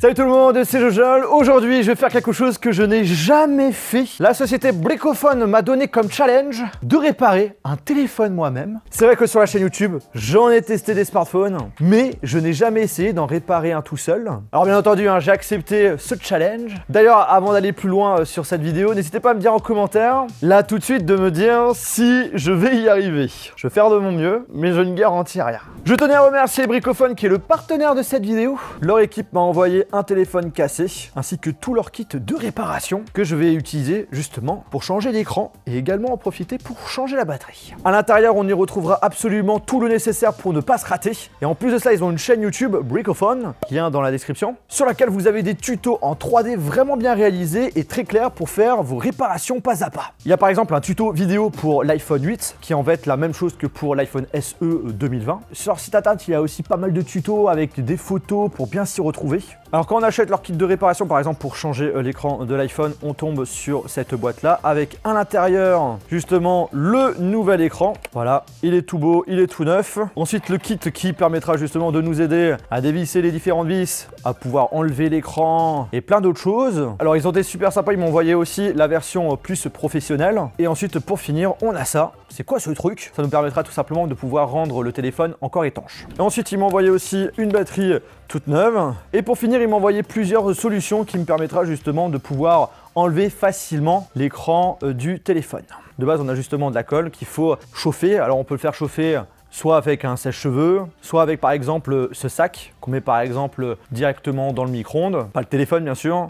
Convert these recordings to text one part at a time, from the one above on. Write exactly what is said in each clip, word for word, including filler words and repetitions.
Salut tout le monde, c'est Jojol. Aujourd'hui, je vais faire quelque chose que je n'ai jamais fait. La société Bricophone m'a donné comme challenge de réparer un téléphone moi-même. C'est vrai que sur la chaîne YouTube, j'en ai testé des smartphones, mais je n'ai jamais essayé d'en réparer un tout seul. Alors bien entendu, hein, j'ai accepté ce challenge. D'ailleurs, avant d'aller plus loin sur cette vidéo, n'hésitez pas à me dire en commentaire, là tout de suite, de me dire si je vais y arriver. Je vais faire de mon mieux, mais je ne garantis rien. Je tenais à remercier Bricophone qui est le partenaire de cette vidéo. Leur équipe m'a envoyé un téléphone cassé, ainsi que tout leur kit de réparation que je vais utiliser justement pour changer l'écran et également en profiter pour changer la batterie. À l'intérieur, on y retrouvera absolument tout le nécessaire pour ne pas se rater. Et en plus de ça, ils ont une chaîne YouTube, Bricophone, lien dans la description, sur laquelle vous avez des tutos en trois D vraiment bien réalisés et très clairs pour faire vos réparations pas à pas. Il y a par exemple un tuto vidéo pour l'iPhone huit, qui en fait la même chose que pour l'iPhone S E deux mille vingt. Sur leur site internet, il y a aussi pas mal de tutos avec des photos pour bien s'y retrouver. Alors quand on achète leur kit de réparation, par exemple pour changer l'écran de l'iPhone, on tombe sur cette boîte là avec à l'intérieur justement le nouvel écran. Voilà, il est tout beau, il est tout neuf. Ensuite le kit qui permettra justement de nous aider à dévisser les différentes vis, à pouvoir enlever l'écran et plein d'autres choses. Alors ils ont été super sympas, ils m'ont envoyé aussi la version plus professionnelle. Et ensuite pour finir, on a ça. C'est quoi ce truc? Ça nous permettra tout simplement de pouvoir rendre le téléphone encore étanche. Et ensuite ils m'ont envoyé aussi une batterie toute neuve. Et pour finir, ils m'ont envoyé plusieurs solutions qui me permettra justement de pouvoir enlever facilement l'écran du téléphone. De base, on a justement de la colle qu'il faut chauffer. Alors on peut le faire chauffer soit avec un sèche-cheveux, soit avec par exemple ce sac qu'on met par exemple directement dans le micro-ondes. Pas le téléphone bien sûr.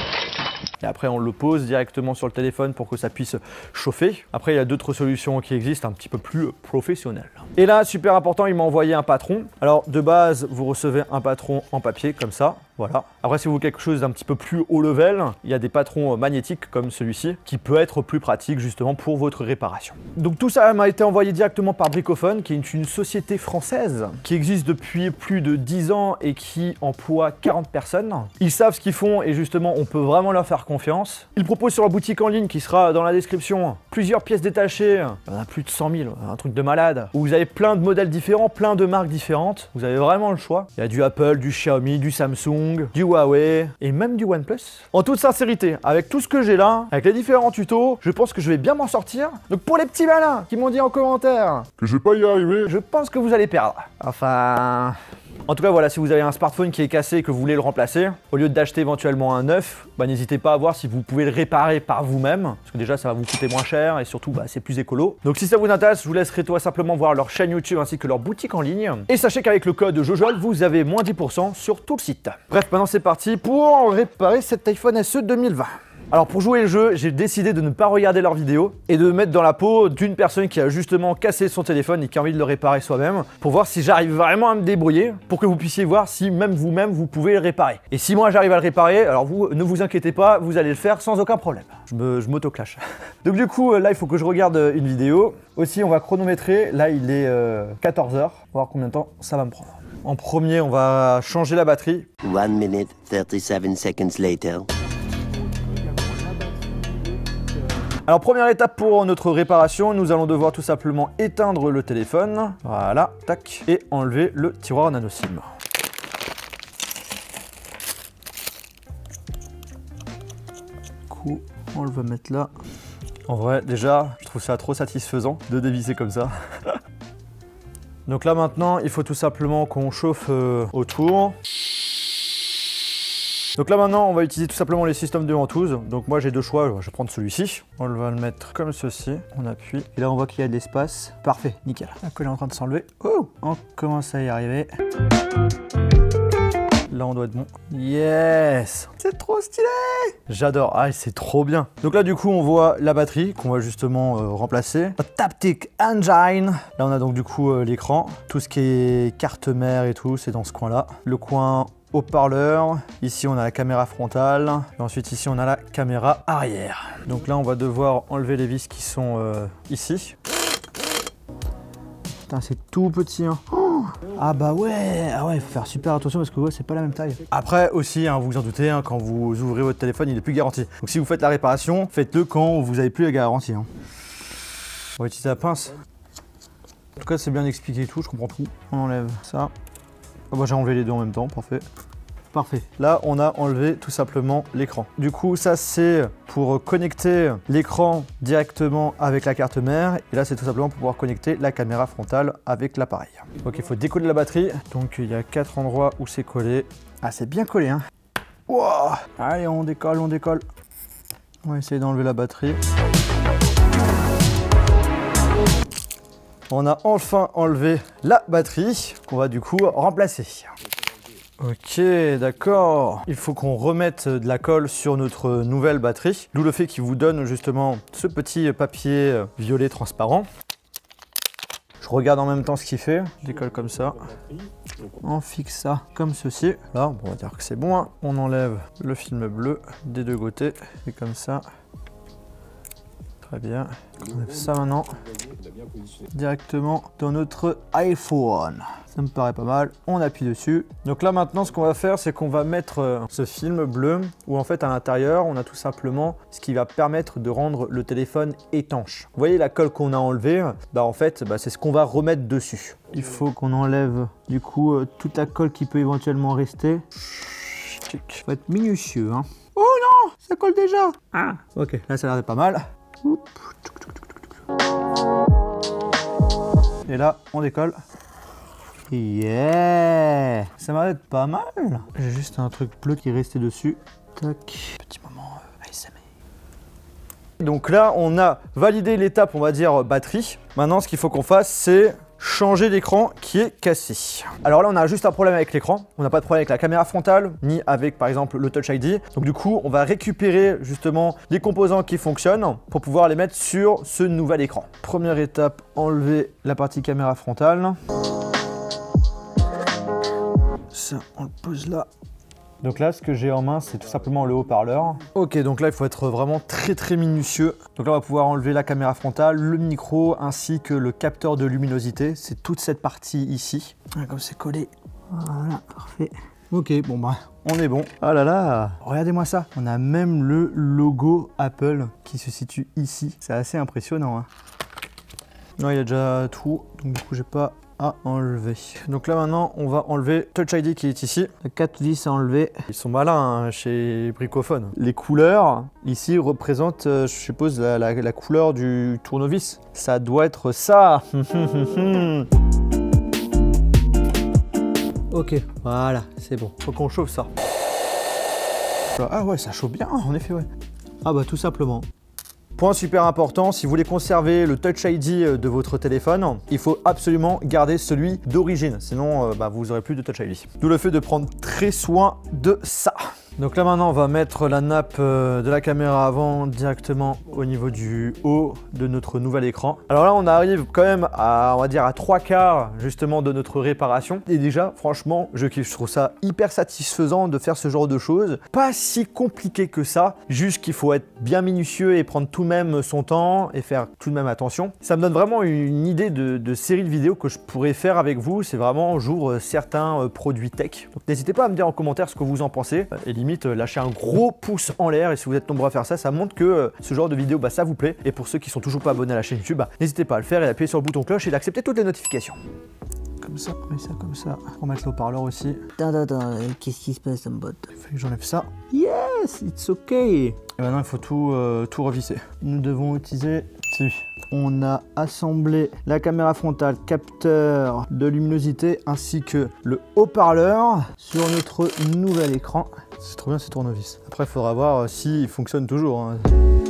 Et après on le pose directement sur le téléphone pour que ça puisse chauffer. Après il y a d'autres solutions qui existent un petit peu plus professionnelles. Et là, super important, il m'a envoyé un patron. Alors de base, vous recevez un patron en papier comme ça. Voilà. Après, si vous voulez quelque chose d'un petit peu plus haut level, il y a des patrons magnétiques comme celui-ci qui peut être plus pratique justement pour votre réparation. Donc tout ça m'a été envoyé directement par Bricophone, qui est une société française qui existe depuis plus de dix ans et qui emploie quarante personnes. Ils savent ce qu'ils font et justement, on peut vraiment leur faire confiance. Ils proposent sur leur boutique en ligne qui sera dans la description plusieurs pièces détachées. Il y en a plus de cent mille, un truc de malade. Où vous avez plein de modèles différents, plein de marques différentes. Vous avez vraiment le choix. Il y a du Apple, du Xiaomi, du Samsung, du Huawei et même du OnePlus. En toute sincérité, avec tout ce que j'ai là, avec les différents tutos, je pense que je vais bien m'en sortir. Donc pour les petits malins qui m'ont dit en commentaire que je vais pas y arriver, je pense que vous allez perdre. Enfin... En tout cas, voilà, si vous avez un smartphone qui est cassé et que vous voulez le remplacer, au lieu d'acheter éventuellement un neuf, bah, n'hésitez pas à voir si vous pouvez le réparer par vous-même, parce que déjà, ça va vous coûter moins cher et surtout, bah, c'est plus écolo. Donc si ça vous intéresse, je vous laisserai tout simplement voir leur chaîne YouTube ainsi que leur boutique en ligne. Et sachez qu'avec le code Jojol, vous avez moins dix pour cent sur tout le site. Bref, maintenant c'est parti pour réparer cet iPhone S E deux mille vingt. Alors pour jouer le jeu, j'ai décidé de ne pas regarder leurs vidéos et de me mettre dans la peau d'une personne qui a justement cassé son téléphone et qui a envie de le réparer soi-même pour voir si j'arrive vraiment à me débrouiller pour que vous puissiez voir si même vous-même vous pouvez le réparer. Et si moi j'arrive à le réparer, alors vous ne vous inquiétez pas, vous allez le faire sans aucun problème. Je me, je m'auto-clash. Donc du coup là il faut que je regarde une vidéo. Aussi on va chronométrer, là il est euh, quatorze heures, on va voir combien de temps ça va me prendre. En premier on va changer la batterie. one minute thirty-seven seconds later. Alors première étape pour notre réparation, nous allons devoir tout simplement éteindre le téléphone. Voilà, tac, et enlever le tiroir nano SIM. Du coup, on le va mettre là. En vrai, déjà, je trouve ça trop satisfaisant de dévisser comme ça. Donc là maintenant, il faut tout simplement qu'on chauffe euh, autour. Donc là maintenant on va utiliser tout simplement les systèmes de ventouses. Donc moi j'ai deux choix, je vais prendre celui-ci. On va le mettre comme ceci, on appuie. Et là on voit qu'il y a de l'espace. Parfait, nickel. La colle est en train de s'enlever. Oh, on commence à y arriver. Là on doit être bon. Yes! C'est trop stylé! J'adore, ah c'est trop bien. Donc là du coup on voit la batterie qu'on va justement euh, remplacer. A Taptic Engine. Là on a donc du coup euh, l'écran. Tout ce qui est carte mère et tout, c'est dans ce coin là. Le coin haut-parleur, ici on a la caméra frontale, et ensuite ici on a la caméra arrière. Donc là on va devoir enlever les vis qui sont euh, ici. Putain c'est tout petit hein. Oh ah bah ouais, ah ouais, il faut faire super attention parce que ouais, c'est pas la même taille. Après aussi, hein, vous vous en doutez, hein, quand vous ouvrez votre téléphone, il est plus garanti. Donc si vous faites la réparation, faites-le quand vous n'avez plus la garantie. Hein. On va utiliser la pince. En tout cas c'est bien expliqué et tout, je comprends tout. On enlève ça. Ah bah j'ai enlevé les deux en même temps, parfait. parfait. Là, on a enlevé tout simplement l'écran. Du coup, ça, c'est pour connecter l'écran directement avec la carte mère. Et là, c'est tout simplement pour pouvoir connecter la caméra frontale avec l'appareil. Donc, il faut décoller la batterie. Donc, il y a quatre endroits où c'est collé. Ah, c'est bien collé, hein. Wow. Allez, on décolle, on décolle. On va essayer d'enlever la batterie. On a enfin enlevé la batterie qu'on va du coup remplacer. Ok, d'accord. Il faut qu'on remette de la colle sur notre nouvelle batterie. D'où le fait qu'il vous donne justement ce petit papier violet transparent. Je regarde en même temps ce qu'il fait. Je décolle comme ça. On fixe ça comme ceci. Là, on va dire que c'est bon. Hein. On enlève le film bleu des deux côtés. Et comme ça. Très bien. On enlève ça maintenant. Directement dans notre iPhone. Ça me paraît pas mal. On appuie dessus. Donc là maintenant, ce qu'on va faire, c'est qu'on va mettre ce film bleu où en fait à l'intérieur, on a tout simplement ce qui va permettre de rendre le téléphone étanche. Vous voyez la colle qu'on a enlevée, bah en fait, bah, c'est ce qu'on va remettre dessus. Il faut qu'on enlève du coup euh, toute la colle qui peut éventuellement rester. Il faut être minutieux. Hein. Oh non, ça colle déjà. Ah, ok, là ça a l'air pas mal. Oup. Et là, on décolle. Yeah! Ça m'a l'air pas mal. J'ai juste un truc bleu qui est resté dessus. Tac. Petit moment euh, A S M R. Donc là, on a validé l'étape, on va dire, batterie. Maintenant, ce qu'il faut qu'on fasse, c'est changer l'écran qui est cassé. Alors là, on a juste un problème avec l'écran. On n'a pas de problème avec la caméra frontale, ni avec, par exemple, le Touch I D. Donc du coup, on va récupérer justement les composants qui fonctionnent pour pouvoir les mettre sur ce nouvel écran. Première étape, enlever la partie caméra frontale. Ça, on le pose là. Donc là, ce que j'ai en main, c'est tout simplement le haut-parleur. Ok, donc là, il faut être vraiment très très minutieux. Donc là, on va pouvoir enlever la caméra frontale, le micro, ainsi que le capteur de luminosité. C'est toute cette partie ici. Comme c'est collé. Voilà, parfait. Ok, bon bah, on est bon. Oh là là, regardez-moi ça. On a même le logo Apple qui se situe ici. C'est assez impressionnant. Hein. Non, il y a déjà tout. Donc du coup, j'ai pas à enlever. Donc là maintenant on va enlever Touch I D qui est ici. Les quatre vis à enlever. Ils sont malins hein, chez Bricophone. Les couleurs ici représentent euh, je suppose la, la, la couleur du tournevis. Ça doit être ça. Ok, voilà, c'est bon. Faut qu'on chauffe ça. Ah ouais, ça chauffe bien en effet ouais. Ah bah tout simplement. Point super important, si vous voulez conserver le Touch I D de votre téléphone, il faut absolument garder celui d'origine, sinon euh, bah, vous n'aurez plus de Touch I D. D'où le fait de prendre très soin de ça. Donc là maintenant on va mettre la nappe euh, de la caméra avant directement au niveau du haut de notre nouvel écran. Alors là on arrive quand même à, on va dire, à trois quarts justement de notre réparation. Et déjà franchement je kiffe, je trouve ça hyper satisfaisant de faire ce genre de choses. Pas si compliqué que ça, juste qu'il faut être bien minutieux et prendre tout de même son temps et faire tout de même attention. Ça me donne vraiment une idée de, de série de vidéos que je pourrais faire avec vous. C'est vraiment j'ouvre certains euh, produits tech. Donc n'hésitez pas à me dire en commentaire ce que vous en pensez. Et lâchez un gros pouce en l'air et si vous êtes nombreux à faire ça, ça montre que euh, ce genre de vidéo bah, ça vous plaît. Et pour ceux qui sont toujours pas abonnés à la chaîne YouTube, bah, n'hésitez pas à le faire et d'appuyer sur le bouton cloche et d'accepter toutes les notifications. Comme ça, on met ça comme ça. On va mettre le haut-parleur aussi. Attends, attends, qu'est-ce qui se passe en bot? Il fallait que j'enlève ça. Yes, it's ok. Et maintenant il faut tout, euh, tout revisser. Nous devons utiliser celui. On a assemblé la caméra frontale, capteur de luminosité ainsi que le haut-parleur sur notre nouvel écran. C'est trop bien ces tournevis. Après il faudra voir s'il fonctionne toujours. Hein.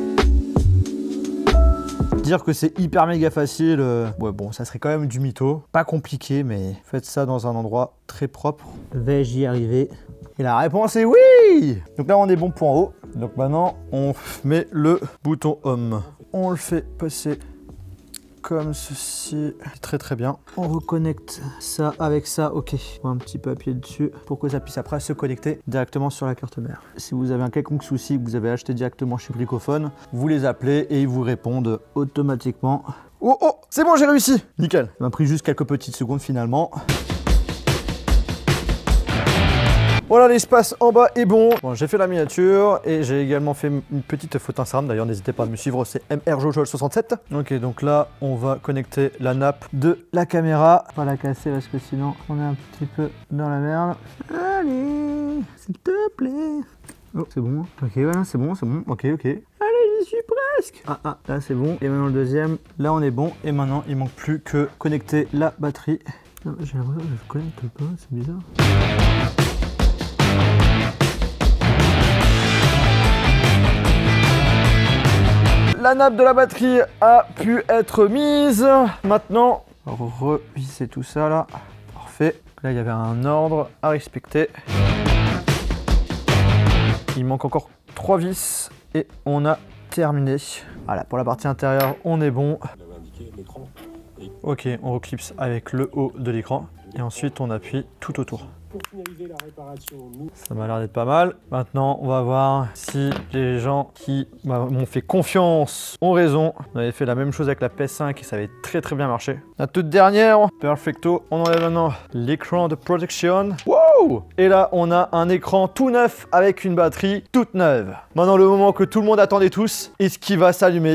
Dire que c'est hyper méga facile, euh... ouais bon ça serait quand même du mytho. Pas compliqué mais faites ça dans un endroit très propre. Vais-je y arriver? Et la réponse est oui. Donc là on est bon pour en haut. Donc maintenant on met le bouton home. On le fait passer comme ceci, très très bien. On reconnecte ça avec ça, ok. Un petit papier dessus pour que ça puisse après se connecter directement sur la carte mère. Si vous avez un quelconque souci que vous avez acheté directement chez Bricophone, vous les appelez et ils vous répondent automatiquement. Oh oh, c'est bon, j'ai réussi. Nickel. Ça m'a pris juste quelques petites secondes finalement. Voilà, l'espace en bas est bon. Bon, j'ai fait la miniature et j'ai également fait une petite photo Instagram. D'ailleurs, n'hésitez pas à me suivre, c'est M R Jojo soixante-sept. Ok, donc là, on va connecter la nappe de la caméra. Pas la casser parce que sinon on est un petit peu dans la merde. Allez, s'il te plaît. Oh, c'est bon. Ok, voilà, c'est bon, c'est bon. Ok, ok. Allez, j'y suis presque. Ah, ah, là c'est bon. Et maintenant le deuxième. Là, on est bon. Et maintenant, il manque plus que connecter la batterie. J'ai l'impression que je ne connecte pas, c'est bizarre. La nappe de la batterie a pu être mise. Maintenant, revisser tout ça là. Parfait. Là, il y avait un ordre à respecter. Il manque encore trois vis et on a terminé. Voilà, pour la partie intérieure, on est bon. Ok, on reclipse avec le haut de l'écran et ensuite on appuie tout autour. Pour finaliser la réparation, nous... Ça m'a l'air d'être pas mal. Maintenant, on va voir si les gens qui m'ont fait confiance ont raison. On avait fait la même chose avec la P S cinq et ça avait très très bien marché. La toute dernière, perfecto. On enlève maintenant l'écran de protection. Wow! Et là, on a un écran tout neuf avec une batterie toute neuve. Maintenant, le moment que tout le monde attendait tous, est-ce qu'il va s'allumer?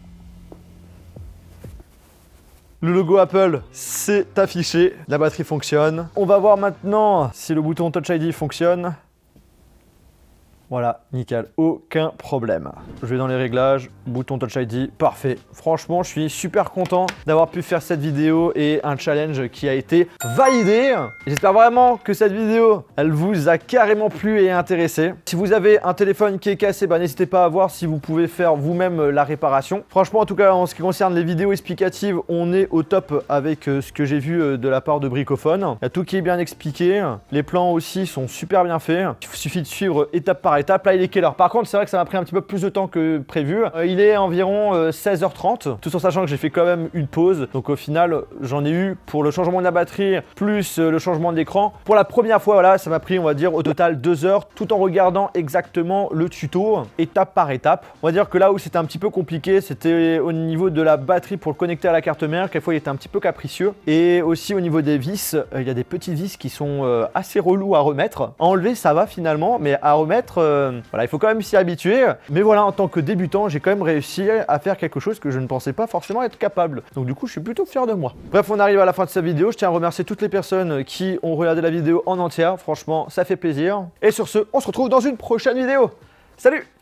Le logo Apple s'est affiché, la batterie fonctionne. On va voir maintenant si le bouton Touch I D fonctionne. Voilà, nickel, aucun problème. Je vais dans les réglages, bouton Touch I D, parfait. Franchement, je suis super content d'avoir pu faire cette vidéo et un challenge qui a été validé. J'espère vraiment que cette vidéo, elle vous a carrément plu et intéressé. Si vous avez un téléphone qui est cassé, bah, n'hésitez pas à voir si vous pouvez faire vous-même la réparation. Franchement, en tout cas, en ce qui concerne les vidéos explicatives, on est au top avec ce que j'ai vu de la part de Bricophone. Il y a tout qui est bien expliqué. Les plans aussi sont super bien faits. Il suffit de suivre étape par étape. Étape. Là, il est quelle heure? Par contre, c'est vrai que ça m'a pris un petit peu plus de temps que prévu. Euh, il est environ euh, seize heures trente, tout en sachant que j'ai fait quand même une pause. Donc au final, j'en ai eu pour le changement de la batterie plus euh, le changement d'écran. Pour la première fois, voilà, ça m'a pris, on va dire, au total deux heures, tout en regardant exactement le tuto, étape par étape. On va dire que là où c'était un petit peu compliqué, c'était au niveau de la batterie pour le connecter à la carte mère. Quelquefois, il était un petit peu capricieux. Et aussi au niveau des vis, euh, il y a des petits vis qui sont euh, assez relous à remettre. À enlever, ça va finalement, mais à remettre... Euh, Voilà, il faut quand même s'y habituer. Mais voilà, en tant que débutant, j'ai quand même réussi à faire quelque chose que je ne pensais pas forcément être capable. Donc du coup, je suis plutôt fier de moi. Bref, on arrive à la fin de cette vidéo. Je tiens à remercier toutes les personnes qui ont regardé la vidéo en entière. Franchement, ça fait plaisir. Et sur ce, on se retrouve dans une prochaine vidéo. Salut!